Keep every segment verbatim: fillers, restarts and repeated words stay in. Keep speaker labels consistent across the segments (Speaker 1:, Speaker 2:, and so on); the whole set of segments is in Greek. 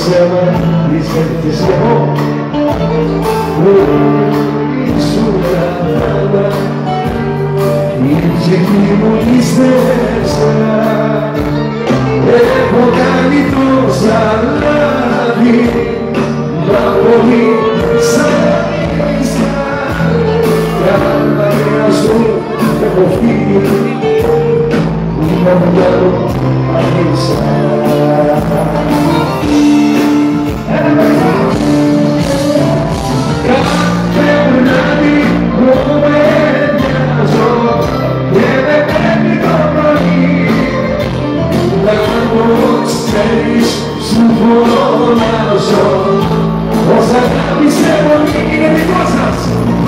Speaker 1: ψέμα πιστεύεις κι εγώ ήσουν καθάνα η ψυχή μου ίστεσα. Έχω κάνει τόσα λάθη μα πολύ σαν ίσα καλά σου έχω φύγει να μου κάνω αγίσα. Κάθε βράδυ κουβεντιάζω και με παίρνει το πρωί να μου ξέρεις σου φωνάζω ως αγάπη σε πολύ είναι δικό σας.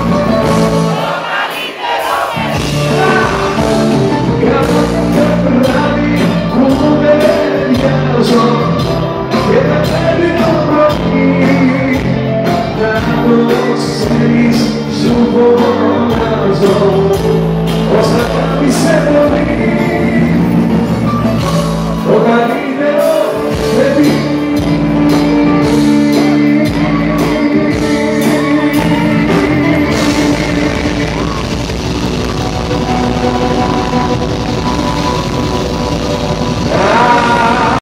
Speaker 1: Κάθε βράδυ κουβεντιάζω και με παίρνει το πρωί να μου ξέρεις σου φωνάζω ως αγάπη σε πολύ.